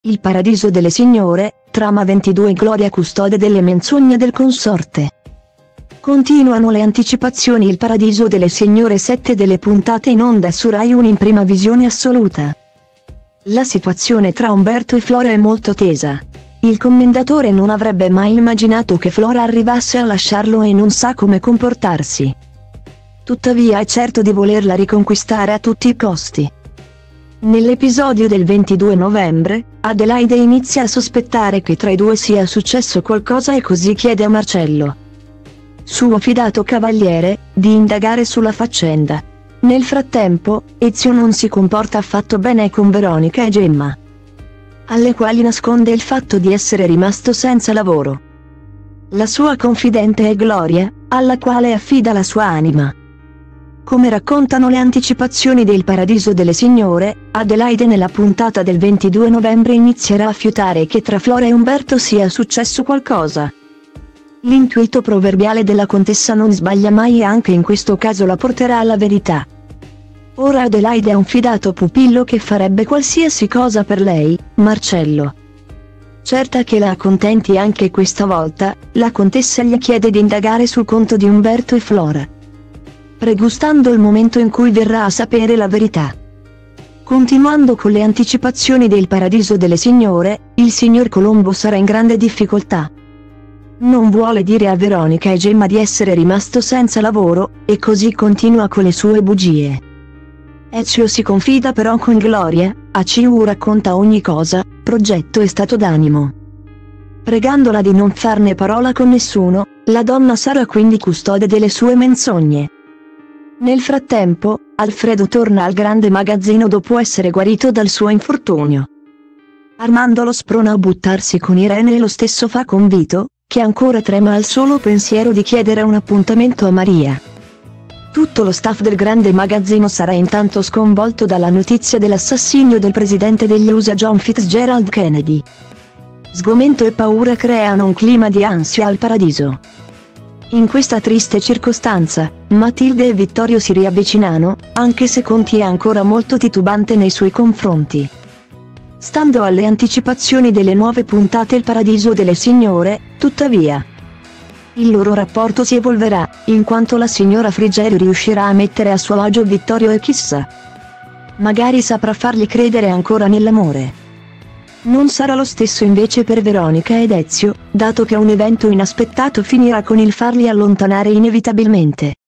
Il paradiso delle signore, trama 22. Gloria custode delle menzogne del consorte. Continuano le anticipazioni. Il paradiso delle signore, 7 delle puntate in onda su Rai 1 in prima visione assoluta. La situazione tra Umberto e Flora è molto tesa. Il commendatore non avrebbe mai immaginato che Flora arrivasse a lasciarlo e non sa come comportarsi. Tuttavia è certo di volerla riconquistare a tutti i costi. Nell'episodio del 22 novembre, Adelaide inizia a sospettare che tra i due sia successo qualcosa e così chiede a Marcello, suo fidato cavaliere, di indagare sulla faccenda. Nel frattempo, Ezio non si comporta affatto bene con Veronica e Gemma, alle quali nasconde il fatto di essere rimasto senza lavoro. La sua confidente è Gloria, alla quale affida la sua anima. Come raccontano le anticipazioni del Paradiso delle Signore, Adelaide nella puntata del 22 novembre inizierà a fiutare che tra Flora e Umberto sia successo qualcosa. L'intuito proverbiale della contessa non sbaglia mai e anche in questo caso la porterà alla verità. Ora Adelaide ha un fidato pupillo che farebbe qualsiasi cosa per lei, Marcello. Certa che la accontenti anche questa volta, la contessa gli chiede di indagare sul conto di Umberto e Flora, pregustando il momento in cui verrà a sapere la verità. Continuando con le anticipazioni del Paradiso delle Signore, il signor Colombo sarà in grande difficoltà. Non vuole dire a Veronica e Gemma di essere rimasto senza lavoro, e così continua con le sue bugie. Ezio si confida però con Gloria, a cui racconta ogni cosa, progetto e stato d'animo. Pregandola di non farne parola con nessuno, la donna sarà quindi custode delle sue menzogne. Nel frattempo, Alfredo torna al grande magazzino dopo essere guarito dal suo infortunio. Armando lo sprona a buttarsi con Irene e lo stesso fa con Vito, che ancora trema al solo pensiero di chiedere un appuntamento a Maria. Tutto lo staff del grande magazzino sarà intanto sconvolto dalla notizia dell'assassinio del presidente degli USA John Fitzgerald Kennedy. Sgomento e paura creano un clima di ansia al paradiso. In questa triste circostanza, Matilde e Vittorio si riavvicinano, anche se Conti è ancora molto titubante nei suoi confronti. Stando alle anticipazioni delle nuove puntate Il Paradiso delle Signore, tuttavia, il loro rapporto si evolverà, in quanto la signora Frigerio riuscirà a mettere a suo agio Vittorio e chissà, magari saprà fargli credere ancora nell'amore. Non sarà lo stesso invece per Veronica ed Ezio, dato che un evento inaspettato finirà con il farli allontanare inevitabilmente.